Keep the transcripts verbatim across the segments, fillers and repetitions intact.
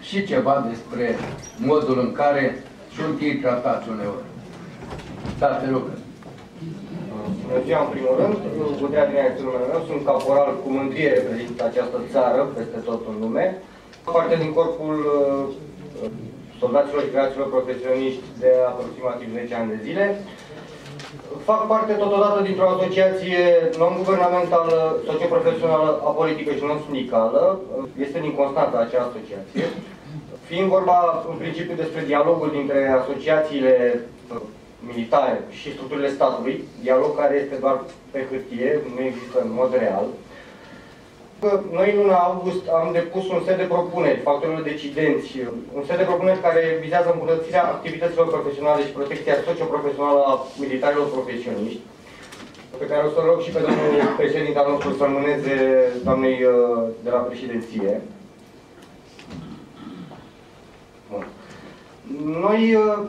și ceva despre modul în care sunt ei tratați uneori. Da, te rog. Bună ziua, în primul rând, Budrea Adrian este numele meu, sunt caporal cu mândrie, reprezintă această țară peste tot în lume. Fac parte din corpul uh, soldaților și creaților profesioniști de aproximativ zece ani de zile. Fac parte totodată dintr-o asociație non-guvernamentală, socioprofesională, apolitică și non-sindicală. Este din Constanța acea asociație. Fiind vorba în principiu despre dialogul dintre asociațiile militare și structurile statului, dialog care este doar pe hârtie, nu există în mod real. Noi în luna august am depus un set de propuneri, factorilor decidenți, un set de propuneri care vizează îmbunătățirea activităților profesionale și protecția socioprofesională a militarilor profesioniști, pe care o să rog și pe domnul președinte al nostru să înmâneze doamnei de la președinție. Bun. Noi,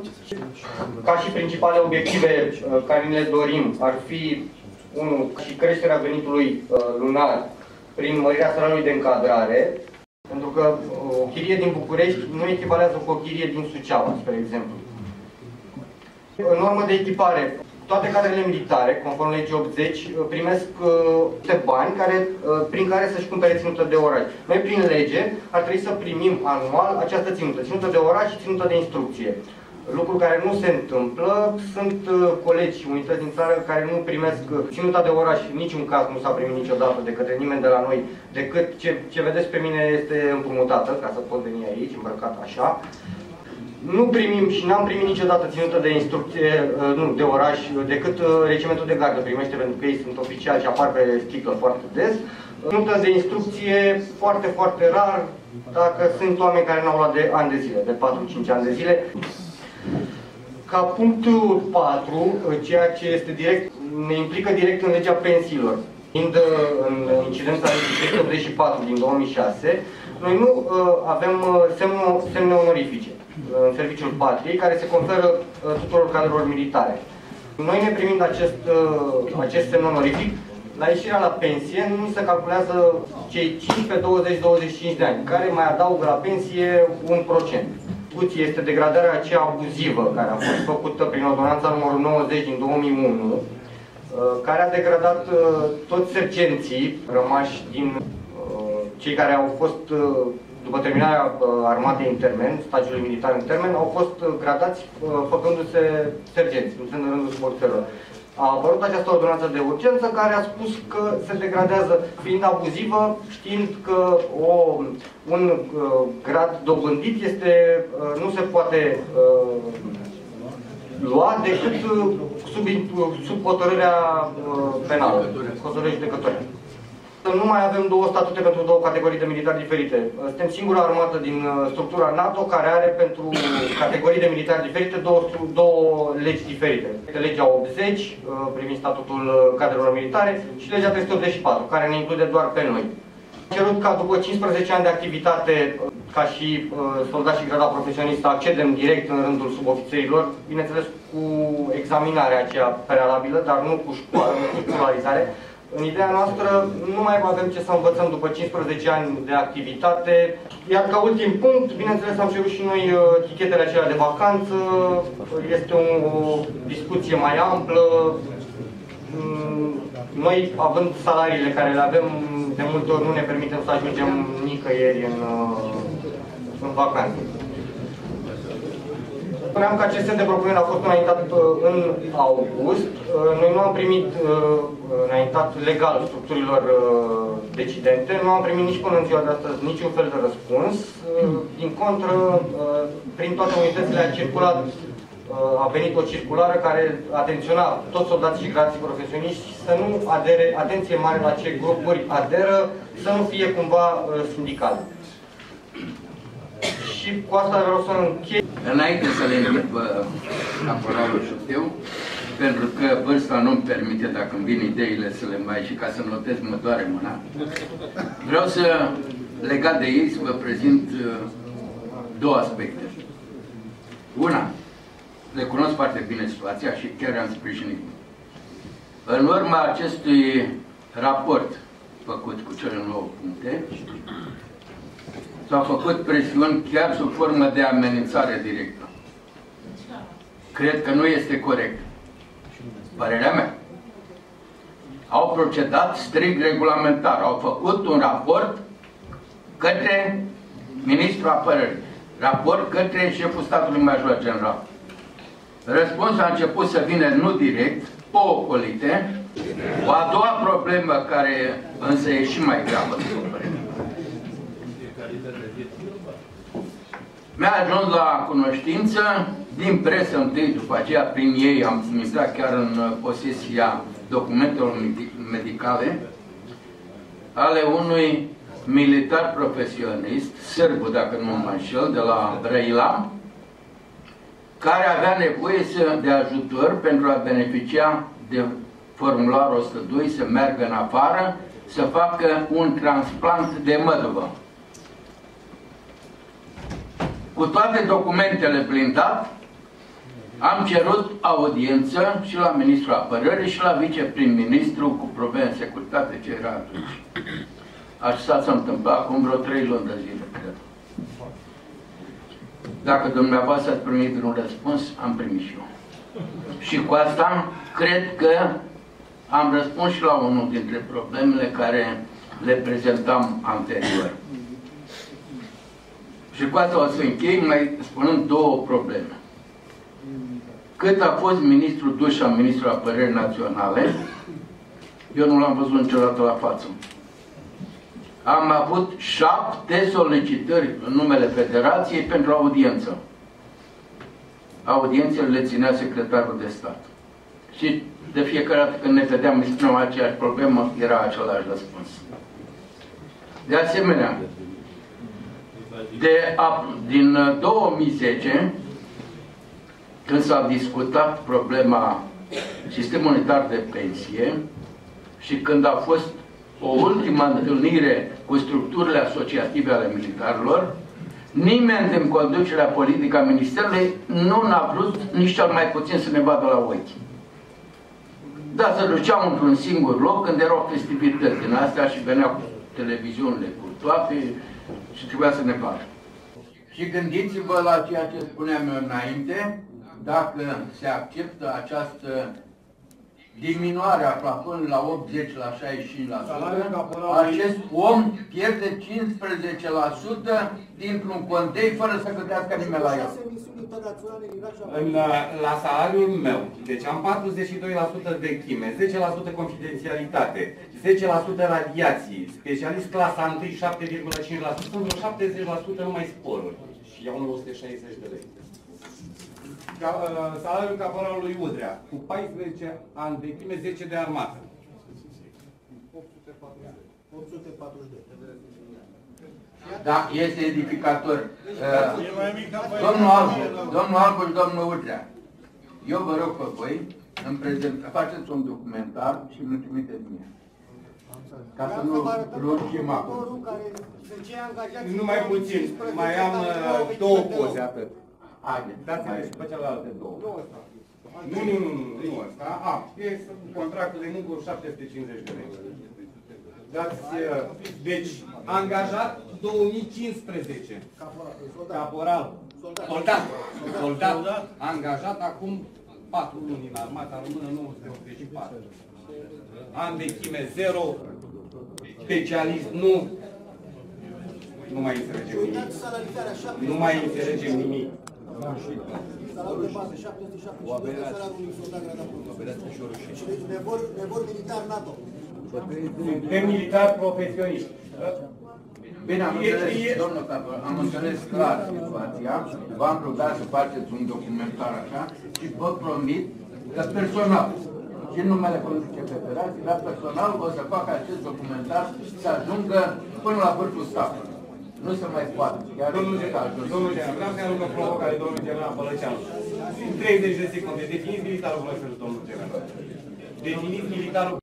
ca și principale obiective care ne le dorim, ar fi, unul, și creșterea venitului lunar prin mărirea salariului de încadrare, pentru că o chirie din București nu echivalează cu o chirie din Suceava, spre exemplu. În normă de echipare, toate cadrele militare, conform legii optzeci, primesc uh, bani care, uh, prin care să-și cumpere ținută de oraj. Noi, prin lege, ar trebui să primim anual această ținută, ținută de oraj și ținută de instrucție. Lucru care nu se întâmplă, sunt uh, colegi, unități din țară care nu primesc uh, ținuta de oraș, în niciun caz nu s-a primit niciodată de către nimeni de la noi, decât ce, ce vedeți pe mine este împrumutată, ca să pot veni aici, îmbrăcat așa. Nu primim și n-am primit niciodată ținută de instrucție, uh, nu, de oraș, decât uh, regimentul de gardă primește, pentru că ei sunt oficiali și apar pe sticlă foarte des. Ținută de instrucție foarte, foarte rar, dacă sunt oameni care n-au luat de ani de zile, de patru-cinci ani de zile. Ca punctul patru, ceea ce este direct, ne implică direct în legea pensiilor, fiind în incidența legii trei sute optzeci și patru din două mii șase, noi nu uh, avem semne, semne onorifice uh, în serviciul patriei, care se conferă uh, tuturor cadrelor militare. Noi, ne primind acest, uh, acest semn onorific, la ieșirea la pensie nu se calculează cei cincisprezece, douăzeci, douăzeci și cinci de ani, care mai adaugă la pensie un procent. Este degradarea aceea abuzivă care a fost făcută prin ordonanța numărul nouăzeci din două mii unu, care a degradat toți sergenții rămași din cei care au fost, după terminarea armatei în termen, stagiului militar în termen, au fost gradați făcându-se sergenți, în rândul subofițerilor. A apărut această ordonanță de urgență care a spus că se degradează, fiind abuzivă, știind că o, un uh, grad dobândit este, uh, nu se poate uh, lua decât uh, sub, uh, sub hotărârea uh, penală, hotărârea judecătoare. Nu mai avem două statute pentru două categorii de militari diferite. Suntem singura armată din structura NATO care are pentru categorii de militari diferite două, două legi diferite. Legea optzeci privind statutul cadrelor militare și legea trei sute optzeci și patru, care ne include doar pe noi. Am cerut ca după cincisprezece ani de activitate, ca și soldați și gradat profesionist, să accedem direct în rândul subofițerilor, bineînțeles cu examinarea aceea prealabilă, dar nu cu școlarizare. În ideea noastră, nu mai avem ce să învățăm după cincisprezece ani de activitate. Iar ca ultim punct, bineînțeles, am cerut și noi tichetele acelea de vacanță. Este o, o discuție mai amplă. Noi, având salariile care le avem, de multe ori nu ne permitem să ajungem nicăieri în, în vacanță. Spuneam că acest set de propuneri a fost înaintat în august. Noi nu am primit înaintat legal structurilor decidente, nu am primit nici până în ziua de astăzi niciun fel de răspuns. Din contră, prin toate unitățile a circulat, a venit o circulară care atenționa toți soldații și grații profesioniști să nu adere, atenție mare la ce grupuri aderă, să nu fie cumva sindicale. Și cu asta vreau să închei. Înainte să le invit pe caporalul Șuteu, pentru că vârsta nu-mi permite, dacă îmi vin ideile, să le mai și ca să-mi notez, mă doare mâna. Vreau să, legat de ei, să vă prezint două aspecte. Una, le cunosc foarte bine situația și chiar am sprijinit. În urma acestui raport făcut cu cele nouă puncte, s-au făcut presiuni chiar sub formă de amenințare directă. Cred că nu este corect. Părerea mea. Au procedat strict regulamentar. Au făcut un raport către Ministrul Apărării. Raport către șeful statului major general. Răspunsul a început să vină nu direct, pe ocolite. O a doua problemă, care însă e și mai gravă, mi-a ajuns la cunoștință, din presă întâi, după aceea prin ei am intrat chiar în posesia documentelor medicale, ale unui militar profesionist, sârbu, dacă nu mă înșel, de la Brăila, care avea nevoie de ajutor pentru a beneficia de formularul o sută doi, să meargă în afară, să facă un transplant de măduvă. Cu toate documentele blindat, am cerut audiență și la Ministrul Apărării și la viceprim-ministru cu probleme de securitate, ce era atunci. Așa s-a întâmplat acum vreo trei luni de zile, cred. Dacă dumneavoastră ați primit un răspuns, am primit și eu. Și cu asta, cred că am răspuns și la unul dintre problemele care le prezentam anterior. Și cu asta o să închei mai spunând două probleme. Cât a fost ministrul Dușa, ministrul Apărării Naționale, eu nu l-am văzut niciodată la față. Am avut șapte solicitări în numele Federației pentru audiență. Audiențele le ținea secretarul de stat. Și de fiecare dată când ne vedeam, îi spuneam aceeași problemă, era același răspuns. De asemenea, de, din două mii zece, când s-a discutat problema sistemului unitar de pensie și când a fost o ultimă întâlnire cu structurile asociative ale militarilor, nimeni din conducerea politică a Ministerului nu n-a vrut nici cel mai puțin să ne vadă la ochi. Da, se duceau într-un singur loc când erau festivități din astea și veneau cu televiziunile cu toate și trebuia să ne vadă. Și gândiți-vă la ceea ce spuneam eu înainte, dacă se acceptă această diminuare a plafonului la optzeci la șaizeci și cinci la sută, acest om pierde cincisprezece la sută dintr-un contei fără să gătească nimeni la el. În, la salariul meu, deci am patruzeci și doi la sută vechime, zece la sută confidențialitate, zece la sută radiații, specialist clasa unu șapte virgulă cinci la sută, sunt vreo șaptezeci la sută numai sporuri. Și iau o sută șaizeci de lei. Salariul caporalului Udrea, cu paisprezece ani vechime, zece de armată. opt sute patruzeci de lei. Da, este edificator. Domnul Albu, domnul Albu și domnul Udrea, eu vă rog pe voi, în prezent, faceți un documentar și îl trimiteți mie. Ca să nu lungim acum. Nu mai puțin, mai am două poze atât. Haideți, dați-mi și pe celelalte două. Nu, nu, nu, nu, nu ăsta. A, e contractul de muncă șapte sute cincizeci de lei. Dați, deci, angajat două mii cincisprezece. Caporal. Soldat. Soldat. Angajat acum patru luni în armata română, nouă sute optzeci și patru. An vechime zero. Specialist, nu. Nu mai înțelegem nimic. Nu mai înțelegem nimic. Salariul de bază, șapte sute șaptezeci și doi de salariul unui soldat gradat. Și nevor militar NATO. Suntem militari profesioniști. Bine, am înțeles, domnul Capăr, am înțeles clar situația. V-am rugat să faceți un documentar așa și vă promit că personal, și în numele Conducerii Federației, dar personal o să fac acest documentar să ajungă până la vârful statului. Nu se mai poate. Domnul general, domnul general, vreau să arunc o provocare, domnul general Bălăceanu. În treizeci de secunde, definiți militarul profesionist, domnul general. Definiți militarul